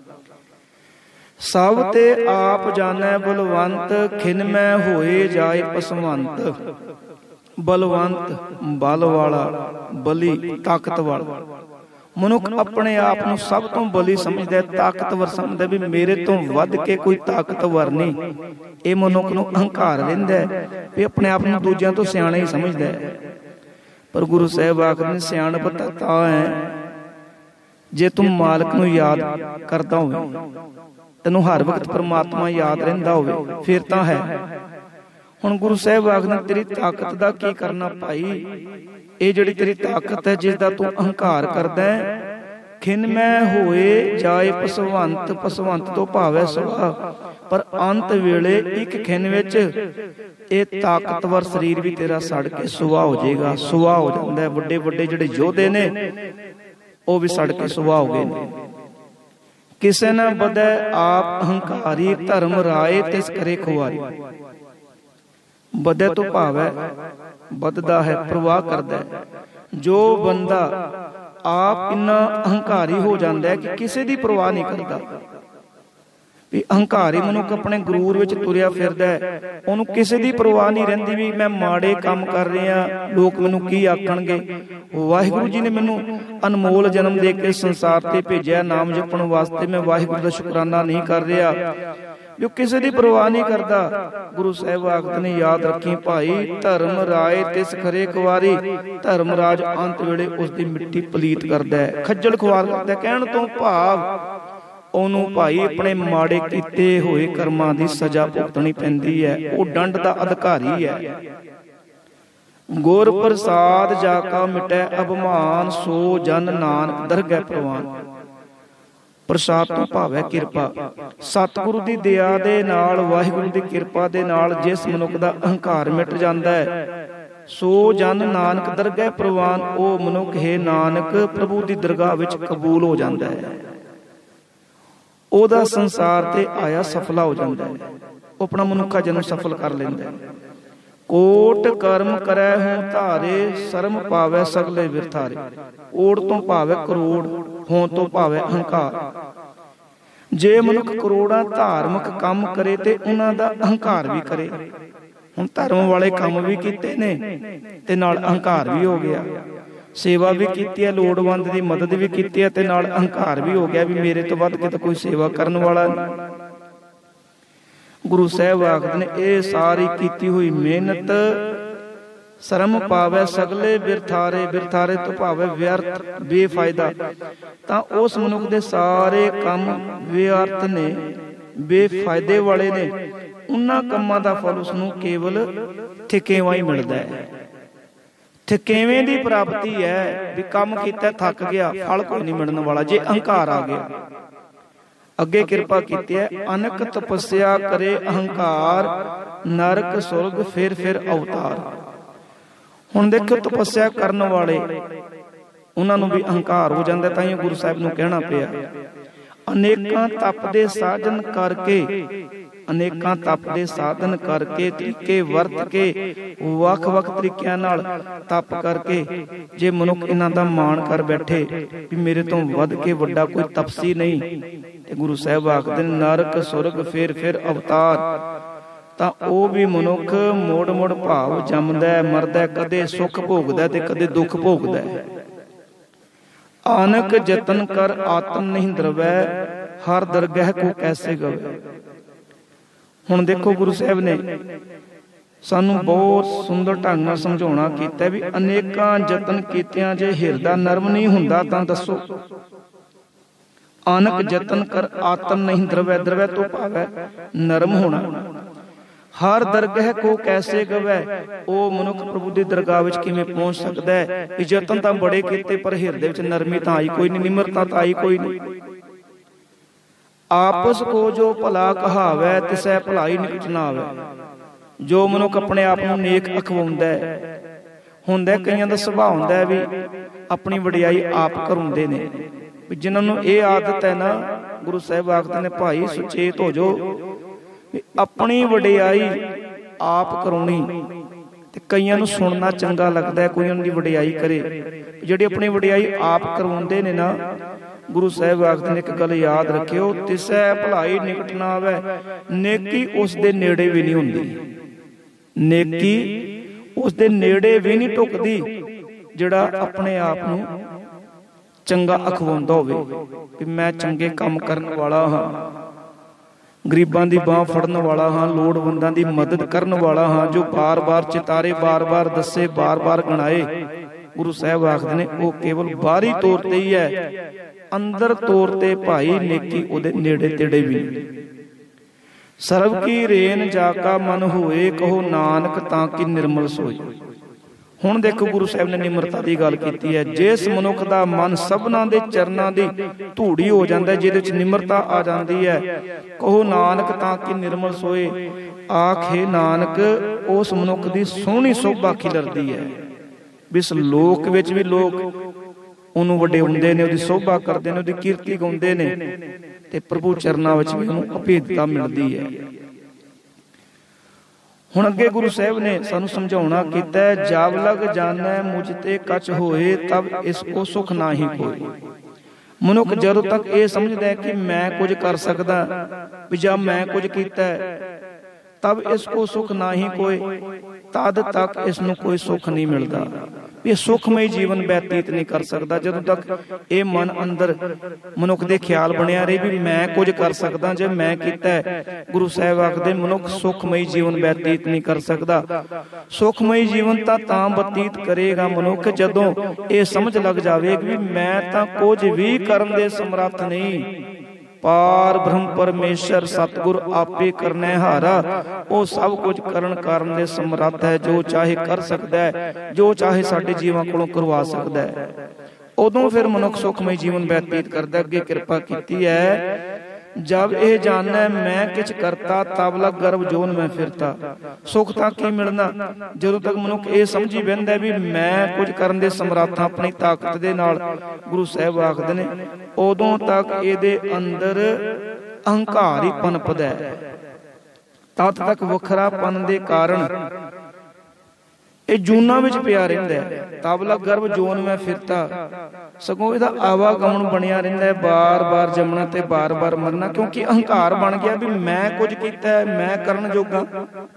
ਸਭ ਤੇ ਆਪ ਜਾਣੈ ਬਲਵੰਤ, ਖਿਨ ਮੈਂ ਹੋਏ ਜਾਏ ਪਸਵੰਤ। ਬਲਵੰਤ ਬਲ ਵਾਲਾ, ਬਲੀ ਤਾਕਤ ਵਾਲਾ। ਮਨੁੱਖ ਆਪਣੇ ਆਪ ਨੂੰ ਸਭ ਤੋਂ ਬਲੀ ਸਮਝਦਾ, ਤਾਕਤਵਰ ਸਮਝਦਾ ਵੀ ਮੇਰੇ ਤੋਂ ਵੱਧ ਕੇ ਕੋਈ ਤਾਕਤਵਰ ਨਹੀਂ। ਇਹ ਮਨੁੱਖ ਨੂੰ ਅਹੰਕਾਰ ਰਹਿੰਦਾ ਵੀ ਆਪਣੇ ਆਪ ਨੂੰ ਦੂਜਿਆਂ ਤੋਂ ਸਿਆਣਾ ਹੀ ਸਮਝਦਾ ਹੈ। ਪਰ ਗੁਰੂ ਸਾਹਿਬ ਆਖਦੇ ਨੇ ਸਿਆਣਪ ਤਾਂ ਹੈ ਜੇ ਤੂੰ ਮਾਲਕ ਨੂੰ ਯਾਦ ਕਰਦਾ ਹੋਵੇ, ਤੈਨੂੰ ਹਰ ਵਕਤ ਪਰਮਾਤਮਾ ਯਾਦ ਰਹਿੰਦਾ ਹੋਵੇ, ਫਿਰ ਤਾਂ ਹੈ। ਹੁਣ ਗੁਰੂ ਸਾਹਿਬ ਆਖਦੇ ਤੇਰੀ ਤਾਕਤ ਦਾ ਕੀ ਕਰਨਾ ਭਾਈ। ਇਹ ਜਿਹੜੀ ਤੇਰੀ ਤਾਕਤ ਹੈ, ਜਿਸ ਦਾ ਤੂੰ ਅਹੰਕਾਰ ਕਰਦਾ ਹੈ, ਖਿਨ ਮੈਂ ਹੋਏ ਜਾਏ ਪਸਵੰਤ। ਪਸਵੰਤ ਤੋਂ ਭਾਵ ਹੈ ਸੁਭਾ, ਪਰ ਅੰਤ ਵੇਲੇ ਇੱਕ ਖਿਨ ਵਿੱਚ ਇਹ ਤਾਕਤਵਰ ਸਰੀਰ ਵੀ ਤੇਰਾ ਸੜ ਕੇ ਸੁਆਹ ਹੋ ਜਾਏਗਾ। ਸੁਆਹ ਹੋ ਜਾਂਦਾ। ਵੱਡੇ ਵੱਡੇ ਜਿਹੜੇ ਯੋਧੇ ਨੇ ਉਹ ਵੀ ਸੜ ਕੇ ਸੁਆਹ ਹੋ ਗਏ ਨੇ। ਕਿਸੇ ਨਾ ਬਦੈ ਆਪ ਅਹੰਕਾਰੀ, ਧਰਮ ਰਾਏ ਤਿਸ ਕਰੇ ਖੁਆਰੀ। ਬਦੈ ਤੋਂ ਭਾਵ ਹੈ ਬਦਦਾ ਹੈ, ਪ੍ਰਵਾਹ ਕਰਦਾ ਹੈ। ਜੋ ਬੰਦਾ ਆਪ ਇੰਨਾ ਅਹੰਕਾਰੀ ਹੋ ਜਾਂਦਾ ਹੈ ਕਿ ਕਿਸੇ ਦੀ ਪ੍ਰਵਾਹ ਨਹੀਂ ਕਰਦਾ। ਵੀ ਅਹੰਕਾਰੀ ਮਨੁੱਖ ਆਪਣੇ ਗਰੂਰ ਵਿੱਚ ਤੁਰਿਆ ਫਿਰਦਾ ਹੈ, ਉਹਨੂੰ ਕਿਸੇ ਦੀ ਪ੍ਰਵਾਹ ਨਹੀਂ ਰਹਿੰਦੀ ਵੀ ਮੈਂ ਮਾੜੇ ਕੰਮ ਕਰ ਰਿਹਾ, ਲੋਕ ਮੈਨੂੰ ਕੀ ਆਖਣਗੇ। ਵਾਹਿਗੁਰੂ ਜੀ ਨੇ ਮੈਨੂੰ ਅਨਮੋਲ ਜਨਮ ਦੇ ਕੇ ਸੰਸਾਰ ਤੇ ਭੇਜਿਆ ਨਾਮ ਜਪਣ ਵਾਸਤੇ, ਮੈਂ ਵਾਹਿਗੁਰੂ ਦਾ ਸ਼ੁਕਰਾਨਾ ਨਹੀਂ ਕਰ ਰਿਹਾ। ਜੋ ਕਿਸੇ ਦੀ ਪ੍ਰਵਾਹ ਨਹੀਂ ਕਰਦਾ। ਗੁਰੂ ਸਾਹਿਬ ਆਖਦੇ ਨੇ ਯਾਦ ਰੱਖੀ ਭਾਈ, ਧਰਮ ਰਾਏ ਤਿਸ ਖਰੇ ਖੁਆਰੀ। ਧਰਮ ਰਾਜ ਅੰਤ ਵੇਲੇ ਉਸ ਦੀ ਮਿੱਟੀ ਪਲੀਤ ਕਰਦਾ ਹੈ, ਖੱਜਲ ਖੁਆਰ ਕਰਦਾ ਹੈ। ਕਹਿਣ ਤੋਂ ਭਾਵ ਉਹਨੂੰ ਭਾਈ ਆਪਣੇ ਮਾੜੇ ਕੀਤੇ ਹੋਏ ਕਰਮਾਂ ਦੀ ਸਜ਼ਾ ਭੁਗਤਣੀ ਪੈਂਦੀ ਹੈ। ਉਹ ਦੰਡ ਦਾ ਅਧਿਕਾਰੀ ਹੈ। ਗੁਰ ਪ੍ਰਸਾਦ ਜਾ ਕਾ ਮਿਟੈ ਅਭਿਮਾਨ, ਸੋ ਜਨ ਨਾਨਕ ਦਰਗਹਿ ਪ੍ਰਵਾਨ। ਪ੍ਰਸਾਦ ਤੋਂ ਭਾਵ ਹੈ ਕਿਰਪਾ। ਸਤਿਗੁਰੂ ਦੀ ਦਇਆ ਦੇ ਨਾਲ, ਵਾਹਿਗੁਰੂ ਦੀ ਕਿਰਪਾ ਦੇ ਨਾਲ ਜਿਸ ਮਨੁੱਖ ਦਾ ਅਹੰਕਾਰ ਮਿਟ ਜਾਂਦਾ ਹੈ, ਸੋ ਜਨ ਨਾਨਕ ਦਰਗਹਿ ਪ੍ਰਵਾਨ। ਉਹ ਮਨੁੱਖ ਹੈ ਨਾਨਕ ਪ੍ਰਭੂ ਦੀ ਦਰਗਾਹ ਵਿੱਚ ਕਬੂਲ ਹੋ ਜਾਂਦਾ ਹੈ। ਉਹਦਾ ਸੰਸਾਰ ਤੇ ਆਇਆ ਸਫਲਾ ਹੋ ਜਾਂਦਾ ਹੈ। ਉਹ ਆਪਣਾ ਮਨੁੱਖਾ ਜਨਮ ਸਫਲ ਕਰ ਲੈਂਦਾ ਹੈ। ਕੋਟ ਕਰਮ ਕਰੈ ਹੂੰ ਧਾਰੇ, ਸ਼ਰਮ ਪਾਵੈ ਸਗਲੇ ਵਿਰਥਾਰੇ। ਓੜ ਤੋਂ ਭਾਵੈ ਕਰੋੜ, ਹੋਂ ਤੋਂ ਭਾਵੈ ਅਹੰਕਾਰ। ਜੇ ਮਨੁੱਖ ਕਰੋੜਾਂ ਧਾਰਮਿਕ ਕੰਮ ਕਰੇ ਤੇ ਉਹਨਾਂ ਦਾ ਅਹੰਕਾਰ ਵੀ ਕਰੇ। ਹੁਣ ਧਰਮ ਵਾਲੇ ਕੰਮ ਵੀ ਕੀਤੇ ਨੇ ਤੇ ਨਾਲ ਅਹੰਕਾਰ ਵੀ ਹੋ ਗਿਆ। ਸੇਵਾ ਵੀ ਕੀਤੀ ਹੈ, ਲੋੜਵੰਦ ਦੀ ਮਦਦ ਵੀ ਕੀਤੀ ਹੈ, ਤੇ ਨਾਲ ਅਹੰਕਾਰ ਵੀ ਹੋ ਗਿਆ ਵੀ ਮੇਰੇ ਤੋਂ ਵੱਧ ਕੇ ਤਾਂ ਕੋਈ ਸੇਵਾ ਕਰਨ ਵਾਲਾ ਨਹੀਂ। ਗੁਰੂ ਸਾਹਿਬ ਆਖਦੇ ਨੇ ਇਹ ਸਾਰੀ ਕੀਤੀ ਹੋਈ ਮਿਹਨਤ ਸ਼ਰਮ ਪਾਵੈ ਸਗਲੇ ਬਿਰਥਾਰੇ, ਬਿਰਥਾਰੇ ਤੋਂ ਭਾਵੈ ਵਿਅਰਥ ਬੇਫਾਇਦਾ। ਤਾਂ ਉਸ ਮਨੁੱਖ ਦੇ ਸਾਰੇ ਕੰਮ ਵਿਅਰਥ ਨੇ, ਬੇਫਾਇਦੇ ਵਾਲੇ ਨੇ। ਉਹਨਾਂ ਕੰਮਾਂ ਦਾ ਫਲ ਉਸਨੂੰ ਕੇਵਲ ਥਿਕੇਵਾਂ ਹੀ ਮਿਲਦਾ ਹੈ। ਥਕੇਵੇਂ ਦੀ ਪ੍ਰਾਪਤੀ ਹੈ ਵੀ ਕੰਮ ਕੀਤਾ ਥੱਕ ਗਿਆ, ਫਲ ਕੋਈ ਨਹੀਂ ਮਿਲਣ ਵਾਲਾ ਜੇ ਅਹੰਕਾਰ ਆ ਗਿਆ। ਅੱਗੇ ਕਿਰਪਾ ਕੀਤੀ ਹੈ, ਅਨਕ ਤਪੱਸਿਆ ਕਰੇ ਅਹੰਕਾਰ, ਨਰਕ ਸੁਰਗ ਫਿਰ ਅਵਤਾਰ। ਹੁਣ ਦੇਖੋ ਤਪੱਸਿਆ ਕਰਨ ਵਾਲੇ ਉਹਨਾਂ ਨੂੰ ਵੀ ਅਹੰਕਾਰ ਹੋ ਜਾਂਦਾ, ਤਾਂ ਹੀ ਗੁਰੂ ਸਾਹਿਬ ਨੂੰ ਕਹਿਣਾ ਪਿਆ ਅਨੇਕਾਂ ਤਪ ਦੇ ਸਾਧਨ ਕਰਕੇ, ਅਨੇਕਾਂ ਤਪ ਦੇ ਸਾਧਨ ਕਰਕੇ, ਤਰੀਕੇ ਵਰਤ ਕੇ, ਵੱਖ-ਵੱਖ ਤਰੀਕਿਆਂ ਨਾਲ ਤਪ ਕਰਕੇ ਜੇ ਮਨੁੱਖ ਇਹਨਾਂ ਦਾ ਮਾਣ ਕਰ ਬੈਠੇ ਵੀ ਮੇਰੇ ਤੋਂ ਵੱਧ ਕੇ ਵੱਡਾ ਕੋਈ ਤਪਸੀ ਨਹੀਂ, ਤੇ ਗੁਰੂ ਸਾਹਿਬ ਆਖਦੇ ਨੇ ਨਰਕ ਸੁਰਗ ਫਿਰ ਅਵਤਾਰ। ਤਾਂ ਉਹ ਵੀ ਮਨੁੱਖ ਮੋੜ ਭਾਵ ਜੰਮਦਾ ਮਰਦਾ, ਕਦੇ ਸੁੱਖ ਭੋਗਦਾ ਤੇ ਕਦੇ ਦੁੱਖ ਭੋਗਦਾ। ਆਨਕ ਜਤਨ ਕਰ ਆਤਮ ਨਹੀਂ ਦਰਵੈ, ਹਰ ਦਰਗਹਿ ਕੋ ਕੈਸੇ ਗਵੇ। ਹੁਣ ਦੇਖੋ ਗੁਰੂ ਸਾਹਿਬ ਨੇ ਸਾਨੂੰ ਬਹੁਤ ਸੁੰਦਰ ਢੰਗ ਨਾਲ ਸਮਝਾਉਣਾ ਕੀਤਾ ਵੀ ਅਨੇਕਾਂ ਯਤਨ ਕੀਤਿਆਂ ਜੇ ਹਿਰਦਾ ਨਰਮ ਨਹੀਂ ਹੁੰਦਾ ਤਾਂ ਦੱਸੋ। ਆਨਕ ਜਤਨ ਕਰ ਆਤਮ ਨਹੀਂ ਦਰਵੈ, ਦਰਵੈ ਤੋਂ ਭਾਵ ਹੈ ਨਰਮ ਹੋਣਾ। ਹਰ ਦਰਗਹਿ ਕੋ ਕੈਸੇ ਗਵੈ, ਉਹ ਮਨੁੱਖ ਪ੍ਰਭੂ ਦੀ ਦਰਗਾਹ ਵਿੱਚ ਕਿਵੇਂ ਪਹੁੰਚ ਸਕਦਾ ਹੈ। ਯਤਨ ਤਾਂ ਬੜੇ ਕੀਤੇ ਪਰ ਹਿਰਦੇ ਵਿੱਚ ਨਰਮੀ ਤਾਂ ਆਈ ਕੋਈ ਨਹੀਂ, ਨਿਮਰਤਾ ਤਾਂ ਆਈ ਕੋਈ ਨਹੀਂ। ਆਪਸ ਕੋ ਜੋ ਭਲਾ ਕਹਾਵੈ ਤਿਸੈ ਭਲਾਈ ਨਿਕਟ ਨਾ ਆਵੈ। ਜੋ ਮਨੁੱਖ ਆਪਣੇ ਆਪ ਨੂੰ ਨੇਕ ਅਖਵਾਉਂਦਾ ਹੁੰਦਾ, ਕਈਆਂ ਦਾ ਸੁਭਾਅ ਹੁੰਦਾ ਵੀ ਆਪਣੀ ਵਡਿਆਈ ਆਪ ਕਰਾਉਂਦੇ ਨੇ। ਜਿਨ੍ਹਾਂ ਨੂੰ ਇਹ ਆਦਤ ਹੈ ਨਾ, ਗੁਰੂ ਸਾਹਿਬ ਆਖਦੇ ਨੇ ਭਾਈ ਸੁਚੇਤ ਹੋ ਜਾਓ, ਆਪਣੀ ਵਡਿਆਈ ਆਪ ਕਰਾਉਣੀ। ਤੇ ਕਈਆਂ ਨੂੰ ਸੁਣਨਾ ਚੰਗਾ ਲੱਗਦਾ ਕੋਈ ਉਹਨਾਂ ਦੀ ਵਡਿਆਈ ਕਰੇ। ਜਿਹੜੀ ਆਪਣੀ ਵਡਿਆਈ ਆਪ ਕਰਵਾਉਂਦੇ ਨੇ ਨਾ, ਗੁਰੂ ਸਾਹਿਬ ਆਖਦੇ ਨੇ ਇੱਕ ਗੱਲ ਯਾਦ ਰੱਖਿਓ, ਤਿਸੈ ਭਲਾਈ ਨਿਕਟ ਨਾ ਆਵੈ। ਨੇਕੀ ਉਸ ਦੇ ਨੇੜੇ ਵੀ ਨਹੀਂ ਹੁੰਦੀ, ਨੇਕੀ ਉਸ ਦੇ ਨੇੜੇ ਵੀ ਨਹੀਂ ਟੁਕਦੀ ਜਿਹੜਾ ਆਪਣੇ ਆਪ ਨੂੰ ਚੰਗਾ ਅਖਵਾਉਂਦਾ ਹੋਵੇ ਕਿ ਮੈਂ ਚੰਗੇ ਕੰਮ ਕਰਨ ਵਾਲਾ ਹਾਂ, ਗਰੀਬਾਂ ਦੀ ਬਾਹ ਫੜਨ ਵਾਲਾ ਹਾਂ, ਲੋੜਵੰਦਾਂ ਦੀ ਮਦਦ ਕਰਨ ਵਾਲਾ ਹਾਂ, ਜੋ ਬਾਰ-ਬਾਰ ਚਿਤਾਰੇ, ਬਾਰ-ਬਾਰ ਦੱਸੇ, ਬਾਰ-ਬਾਰ ਗਣਾਏ। ਗੁਰੂ ਸਾਹਿਬ ਆਖਦੇ ਨੇ ਉਹ ਕੇਵਲ ਬਾਹਰੀ ਤੌਰ ਤੇ ਹੀ ਹੈ, ਅੰਦਰ ਤੌਰ ਤੇ ਭਾਈ ਨੇਕੀ ਉਹਦੇ ਨੇੜੇ ਤੇੜੇ ਵੀ ਨਹੀਂ। ਸਰਬ ਕੀ ਰੇਨ ਜਾ ਕਾ ਮਨ ਹੋਏ, ਕਹੋ ਨਾਨਕ ਤਾਂ ਕਿ ਨਿਰਮਲ ਸੋਏ। ਹੁਣ ਦੇਖੋ ਗੁਰੂ ਸਾਹਿਬ ਨੇ ਨਿਮਰਤਾ ਦੀ ਗੱਲ ਕੀਤੀ ਹੈ। ਜਿਸ ਮਨੁੱਖ ਦਾ ਮਨ ਸਭਨਾਂ ਦੇ ਚਰਨਾਂ ਦੀ ਧੂੜੀ ਹੋ ਜਾਂਦਾ, ਜਿਹਦੇ ਵਿੱਚ ਨਿਮਰਤਾ ਆ ਜਾਂਦੀ ਹੈ, ਕਹੋ ਨਾਨਕ ਤਾਂ ਕਿ ਨਿਰਮਲ ਸੋਏ। ਆਖੇ ਨਾਨਕ ਉਸ ਮਨੁੱਖ ਦੀ ਸੋਹਣੀ ਸੋਭਾ ਖਿਲਰਦੀ ਹੈ। ਇਸ ਲੋਕ ਵਿੱਚ ਵੀ ਲੋਕ ਉਹਨੂੰ ਵਡਿਆਉਂਦੇ ਨੇ, ਉਹਦੀ ਸੋਭਾ ਕਰਦੇ ਨੇ, ਉਹਦੀ ਕੀਰਤੀ ਗਾਉਂਦੇ ਨੇ, ਤੇ ਪ੍ਰਭੂ ਚਰਨਾਂ ਵਿੱਚ ਵੀ ਉਹਨੂੰ ਅਭੇਦਤਾ ਮਿਲਦੀ ਹੈ। ਹੁਣ ਅੱਗੇ ਗੁਰੂ ਸਾਹਿਬ ਨੇ ਸਾਨੂੰ ਸਮਝਾਉਣਾ ਕੀਤਾ, ਜਬ ਲਗ ਜਾਣੈ ਮੁਝ ਤੇ ਕਛ ਹੋਏ, ਤਬ ਇਸ ਕੋ ਸੁਖ ਨਾਹੀ ਕੋਈ। ਮਨੁੱਖ ਜਦੋਂ ਤੱਕ ਇਹ ਸਮਝਦਾ ਹੈ ਕਿ ਮੈਂ ਕੁਝ ਕਰ ਸਕਦਾ, ਵੀ ਜਾਂ ਮੈਂ ਕੁਝ ਕੀਤਾ, ਤਬ ਇਸ ਕੋ ਸੁਖ ਨਾਹੀ ਕੋਈ, ਤਦ ਤੱਕ ਇਸ ਨੂੰ ਕੋਈ ਸੁਖ ਨਹੀਂ ਮਿਲਦਾ। ਇਹ ਸੁਖਮਈ ਜੀਵਨ ਬਤੀਤ ਨਹੀਂ ਕਰ ਸਕਦਾ ਜਦੋਂ ਤੱਕ ਇਹ ਮਨ ਅੰਦਰ ਮਨੁੱਖ ਦੇ ਖਿਆਲ ਬਣਿਆ ਰਹੇ ਵੀ ਮੈਂ ਕੁਝ ਕਰ ਸਕਦਾ, ਜੇ ਮੈਂ ਕੀਤਾ। ਗੁਰੂ ਸਾਹਿਬ ਆਖਦੇ ਮਨੁੱਖ ਸੁਖਮਈ ਜੀਵਨ ਬਤੀਤ ਨਹੀਂ ਕਰ ਸਕਦਾ। ਸੁਖਮਈ ਜੀਵਨ ਤਾਂ ਬਤੀਤ ਕਰੇਗਾ ਮਨੁੱਖ ਜਦੋਂ ਇਹ ਸਮਝ ਲੱਗ ਜਾਵੇ ਕਿ ਮੈਂ ਤਾਂ ਕੁਝ ਵੀ ਕਰਨ ਦੇ ਸਮਰੱਥ ਨਹੀਂ। ਪਾਰ ਬ੍ਰਹਮ ਪਰਮੇਸ਼ਰ ਸਤਿਗੁਰ ਆਪੇ ਕਰਨੈ ਹਾਰਾ, ਉਹ ਸਭ ਕੁਝ ਕਰਨ ਦੇ ਸਮਰੱਥ ਹੈ, ਜੋ ਚਾਹੇ ਕਰ ਸਕਦਾ ਹੈ, ਜੋ ਚਾਹੇ ਸਾਡੇ ਜੀਵਾਂ ਕੋਲੋਂ ਕਰਵਾ ਸਕਦਾ ਹੈ। ਉਦੋਂ ਫਿਰ ਮਨੁੱਖ ਸੁਖਮਈ ਜੀਵਨ ਬਤੀਤ ਕਰਦਾ। ਅੱਗੇ ਕਿਰਪਾ ਕੀਤੀ ਹੈ, ਜਬ ਇਹ ਜਾਣੈ ਮੈਂ ਕਿਛ ਕਰਤਾ, ਤਬ ਲਗ ਗਰਭ ਜੋਨ ਮੈਂ ਫਿਰਤਾ। ਸੁਖ ਤਾਂ ਕੀ ਮਿਲਣਾ ਜਦੋਂ ਤੱਕ ਮਨੁੱਖ ਇਹ ਸਮਝੀ ਬਹਿੰਦਾ ਵੀ ਮੈਂ ਕੁਝ ਕਰਨ ਦੇ ਸਮਰੱਥ ਹਾਂ ਆਪਣੀ ਤਾਕਤ ਦੇ ਨਾਲ। ਗੁਰੂ ਸਾਹਿਬ ਆਖਦੇ ਨੇ ਉਦੋਂ ਤੱਕ ਇਹਦੇ ਅੰਦਰ ਅਹੰਕਾਰ ਹੀ ਪਨਪਦਾ ਹੈ। ਤਦ ਤੱਕ ਵੱਖਰਾਪਨ ਦੇ ਕਾਰਨ ਇਹ ਜੂਨਾਂ ਵਿੱਚ ਪਿਆ ਰਹਿੰਦਾ ਹੈ। ਤਬਲਾ ਗਰਭ ਜੋਨ ਮੈਂ ਫਿਰਤਾ, ਸਗੋਂ ਇਹਦਾ ਆਵਾਗਮਨ ਬਣਿਆ ਰਹਿੰਦਾ ਹੈ, ਬਾਰ-ਬਾਰ ਜੰਮਣਾ ਤੇ ਬਾਰ-ਬਾਰ ਮਰਨਾ, ਕਿਉਂਕਿ ਅਹੰਕਾਰ ਬਣ ਗਿਆ ਵੀ ਮੈਂ ਕੁਝ ਕੀਤਾ, ਮੈਂ ਕਰਨ ਜੋਗਾ।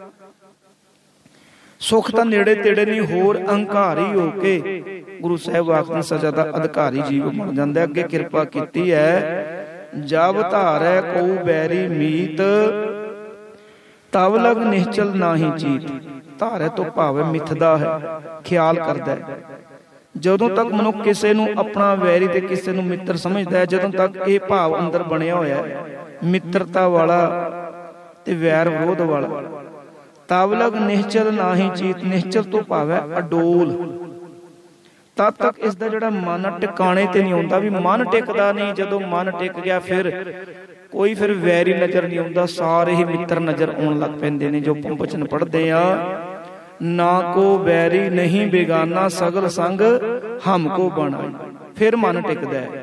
ਸੁਖ ਤਾਂ ਨੇੜੇ ਤੇੜੇ ਨਹੀਂ, ਹੋਰ ਅਹੰਕਾਰੀ ਹੋ ਕੇ ਗੁਰੂ ਸਾਹਿਬ ਆਖਦੇ ਸਜ਼ਾ ਦਾ ਅਧਿਕਾਰੀ ਜੀਵ ਬਣ ਜਾਂਦਾ। ਅੱਗੇ ਕਿਰਪਾ ਕੀਤੀ ਹੈ, ਜਬ ਧਾਰੈ ਕਉ ਬੈਰੀ ਮੀਤ, ਤਵ ਲਗ ਨਿਹਚਲ ਨਾਹੀ ਚੀਤ। ਧਾਰੇ ਤੋਂ ਭਾਵ ਮਿੱਥਦਾ ਹੈ, ਖਿਆਲ ਕਰਦਾ ਹੈ। ਜਦੋਂ ਤੱਕ ਮਨੁੱਖ ਕਿਸੇ ਨੂੰ ਆਪਣਾ ਵੈਰੀ ਤੇ ਕਿਸੇ ਨੂੰ ਮਿੱਤਰ ਸਮਝਦਾ ਹੈ, ਜਦੋਂ ਤੱਕ ਇਹ ਭਾਵ ਅੰਦਰ ਬਣਿਆ ਹੋਇਆ ਹੈ, ਮਿੱਤਰਤਾ ਵਾਲਾ ਤੇ ਵੈਰ ਵਿਰੋਧ ਵਾਲਾ। ਤਵ ਲਗ ਨਿਹਚਲ ਨਾਹੀ ਚੀਤ। ਨਿਹਚਲ ਤੋਂ ਭਾਵ ਹੈ ਅਡੋਲ। ਤਦ ਤੱਕ ਇਸ ਦਾ ਜਿਹੜਾ ਮਨ ਟਿਕਾਣੇ ਤੇ ਨਹੀਂ ਆਉਂਦਾ, ਵੀ ਮਨ ਟਿਕਦਾ ਨਹੀਂ। ਜਦੋਂ ਮਨ ਟਿਕ ਗਿਆ ਫਿਰ ਕੋਈ ਵੈਰੀ ਨਜ਼ਰ ਨਹੀਂ ਆਉਂਦਾ, ਸਾਰੇ ਹੀ ਮਿੱਤਰ ਨਜ਼ਰ ਆਉਣ ਲੱਗ ਪੈਂਦੇ ਨੇ। ਜੋ ਬਚਨ ਪੜ੍ਹਦੇ ਆ, ਨਾ ਕੋ ਬੈਰੀ ਨਹੀਂ ਬੇਗਾਨਾ, ਸਗਲ ਸੰਗ ਹਮ ਕੋ ਬਣਾਈ। ਫਿਰ ਮਨ ਟਿਕਦਾ ਹੈ।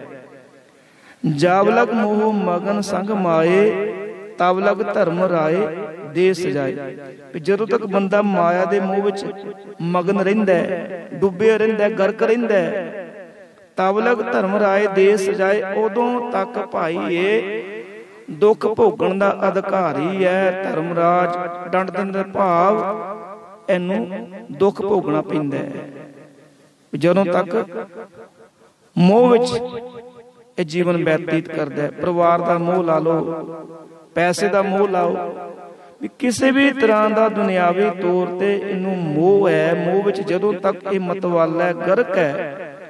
ਜਬ ਲਗ ਮੋਹ ਮਗਨ ਸੰਗ ਮਾਏ, ਤਬ ਲਗ ਧਰਮ ਰਾਏ ਦੇ ਸਜਾਏ। ਜਦੋਂ ਤੱਕ ਬੰਦਾ ਮਾਇਆ ਦੇ ਮੋਹ ਵਿੱਚ ਮਗਨ ਰਹਿੰਦਾ, ਡੁੱਬਿਆ ਰਹਿੰਦਾ, ਗਰਕ ਰਹਿੰਦਾ, ਤਬ ਲਗ ਧਰਮ ਰਾਏ ਦੇ ਸਜਾਏ। ਉਦੋਂ ਤੱਕ ਭਾਈ ਇਹ ਦੁੱਖ ਭੋਗਣ ਦਾ ਅਧਿਕਾਰੀ ਹੈ। ਧਰਮ ਰਾਜ ਡੰਡ ਦੇਣ ਦਾ ਭਾਵ ਇਹਨੂੰ ਦੁੱਖ ਭੋਗਣਾ ਪੈਂਦਾ ਹੈ। ਜਦੋਂ ਤੱਕ ਮੋਹ ਵਿੱਚ ਇਹ ਜੀਵਨ ਬਤੀਤ ਕਰਦਾ ਹੈ। ਪਰਿਵਾਰ ਦਾ ਮੋਹ ਲਾ ਲਓ, ਪੈਸੇ ਦਾ ਮੋਹ ਲਾਓ, ਵੀ ਕਿਸੇ ਵੀ ਤਰ੍ਹਾਂ ਦਾ ਦੁਨਿਆਵੀ ਤੌਰ ਤੇ ਇਹਨੂੰ ਮੋਹ ਹੈ। ਮੋਹ ਵਿੱਚ ਜਦੋਂ ਤੱਕ ਇਹ ਮਤਵਾਲਾ ਹੈ, ਗਰਕ ਹੈ,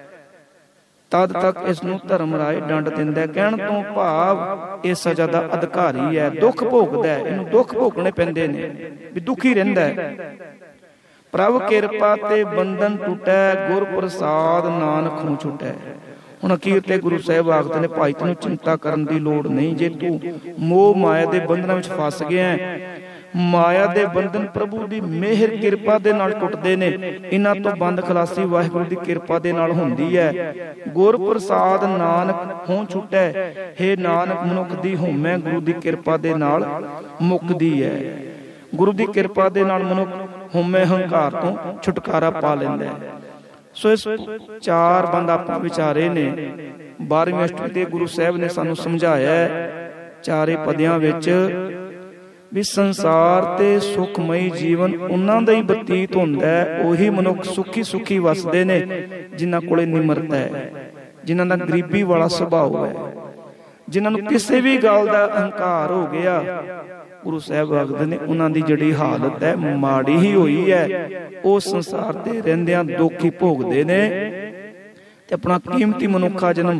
ਤਦ ਤੱਕ ਇਸ ਨੂੰ ਧਰਮ ਰਾਏ ਡੰਡ ਦਿੰਦਾ। ਕਹਿਣ ਤੋਂ ਭਾਵ ਇਹ ਸਜ਼ਾ ਦਾ ਅਧਿਕਾਰੀ ਹੈ, ਦੁੱਖ ਭੋਗਦਾ ਹੈ, ਇਹਨੂੰ ਦੁੱਖ ਭੋਗਣੇ ਪੈਂਦੇ ਨੇ, ਵੀ ਦੁਖੀ ਰਹਿੰਦਾ ਹੈ। ਪ੍ਰਭ ਕਿਰਪਾ ਤੇ ਬੰਧਨ ਟੁੱਟੈ, ਗੁਰ ਪ੍ਰਸਾਦ ਨਾਨਕ ਖੂਹ ਛੁਟੈ। ਹੁਣ ਅਖੀਰ ਤੇ ਗੁਰੂ ਸਾਹਿਬ ਆਖਦੇ ਨੇ, ਭਾਈ ਤੈਨੂੰ ਚਿੰਤਾ ਕਰਨ ਦੀ ਲੋੜ ਨਹੀਂ। ਜੇ ਤੂੰ ਮੋਹ ਮਾਇਆ ਦੇ ਬੰਧਨਾਂ ਵਿੱਚ ਫਸ ਗਿਆ, ਮਾਇਆ ਦੇ ਬੰਧਨ ਪ੍ਰਭੂ ਦੀ ਮਿਹਰ ਕਿਰਪਾ ਦੇ ਨਾਲ ਟੁੱਟਦੇ ਨੇ। ਇਹਨਾਂ ਤੋਂ ਬੰਦ ਖਲਾਸੀ ਵਾਹਿਗੁਰੂ ਦੀ ਕਿਰਪਾ ਦੇ ਨਾਲ ਹੁੰਦੀ ਹੈ। ਗੁਰ ਪ੍ਰਸਾਦ ਨਾਨਕ ਹੋਂ ਛੁਟੈ। ਹੇ ਨਾਨਕ, ਮਨੁੱਖ ਦੀ ਹਉਮੈ ਗੁਰੂ ਦੀ ਕਿਰਪਾ ਦੇ ਨਾਲ ਮੁੱਕਦੀ ਹੈ। ਗੁਰੂ ਦੀ ਕਿਰਪਾ ਦੇ ਨਾਲ ਮਨੁੱਖ ਹਉਮੈ ਹੰਕਾਰ ਤੋਂ ਛੁਟਕਾਰਾ ਪਾ ਲੈਂਦਾ ਹੈ। ਸੋ ਇਸ ਚਾਰ ਬੰਦ ਆਪਾਂ ਵਿਚਾਰੇ ਨੇ। 12ਵੀਂ ਅਸ਼ਟਪਦੀ ਤੇ ਗੁਰੂ ਸਾਹਿਬ ਨੇ ਸਾਨੂੰ ਸਮਝਾਇਆ ਚਾਰੇ ਪਦਿਆਂ ਵਿੱਚ ਵੀ ਸੰਸਾਰ ਤੇ ਸੁਖਮਈ ਜੀਵਨ ਉਹਨਾਂ ਦਾ ਹੀ ਬਤੀਤ ਹੁੰਦਾ ਹੈ। ਉਹੀ ਮਨੁੱਖ ਸੁਖੀ ਵਸਦੇ ਨੇ ਜਿਨ੍ਹਾਂ ਕੋਲੇ ਨਿਮਰਤਾ ਹੈ, ਜਿਨ੍ਹਾਂ ਦਾ ਗਰੀਬੀ ਵਾਲਾ ਸੁਭਾਅ ਹੈ, ਜਿਨ੍ਹਾਂ ਨੂੰ ਕਿਸੇ ਵੀ ਗੱਲ ਦਾ ਅਹੰਕਾਰ ਹੋ ਗਿਆ। ਗੁਰੂ ਸਾਹਿਬ ਆਖਦੇ ਨੇ ਉਹਨਾਂ ਦੀ ਜਿਹੜੀ ਹਾਲਤ ਹੈ ਮਾੜੀ ਹੀ ਹੋਈ ਹੈ। ਉਹ ਸੰਸਾਰ ਤੇ ਰਹਿੰਦਿਆਂ ਦੁੱਖ ਹੀ ਭੋਗਦੇ ਨੇ ਤੇ ਆਪਣਾ ਕੀਮਤੀ ਮਨੁੱਖਾ ਜਨਮ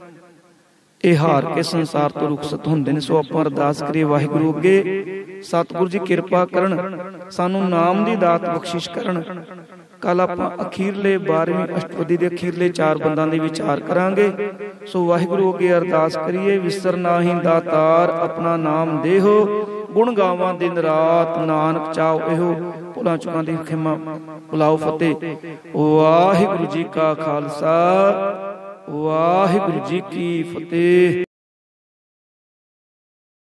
ਇਹ ਹਾਰ ਕੇ ਸੰਸਾਰ ਤੋਂ ਰੁਖਸਤ ਹੁੰਦੇ ਨੇ। ਸੋ ਆਪਾਂ ਅਰਦਾਸ ਕਰੀਏ ਵਾਹਿਗੁਰੂ ਅੱਗੇ, ਸਤਿਗੁਰੂ ਜੀ ਕਿਰਪਾ ਕਰਨ, ਸਾਨੂੰ ਨਾਮ ਦੀ ਦਾਤ ਬਖਸ਼ਿਸ਼ ਕਰਨ। ਕੱਲ ਆਪਾਂ ਅਖੀਰਲੇ 12ਵੀਂ ਅਸ਼ਟਪਦੀ ਦੇ ਅਖੀਰਲੇ ਚਾਰ ਬੰਦਾਂ ਦੇ ਵਿਚਾਰ ਕਰਾਂਗੇ। ਸੋ ਵਾਹਿਗੁਰੂ ਅੱਗੇ ਅਰਦਾਸ ਕਰੀਏ, ਵਿਸਰ ਨਾਹੀਂ ਦਾਤਾਰ ਆਪਣਾ ਨਾਮ ਦੇਹੋ, ਗੁਣ ਗਾਵਾਂ ਦਿਨ ਰਾਤ ਨਾਨਕ ਚਾਓ ਇਹੋ। ਭੁੱਲਾਂ ਚੁੱਕਾਂ ਦੀ ਖਿਮਾ ਬੁਲਾਓ ਫਤਿਹ। ਵਾਹਿਗੁਰੂ ਜੀ ਕਾ ਖਾਲਸਾ, ਵਾਹਿਗੁਰੂ ਜੀ ਕੀ ਫਤਿਹ।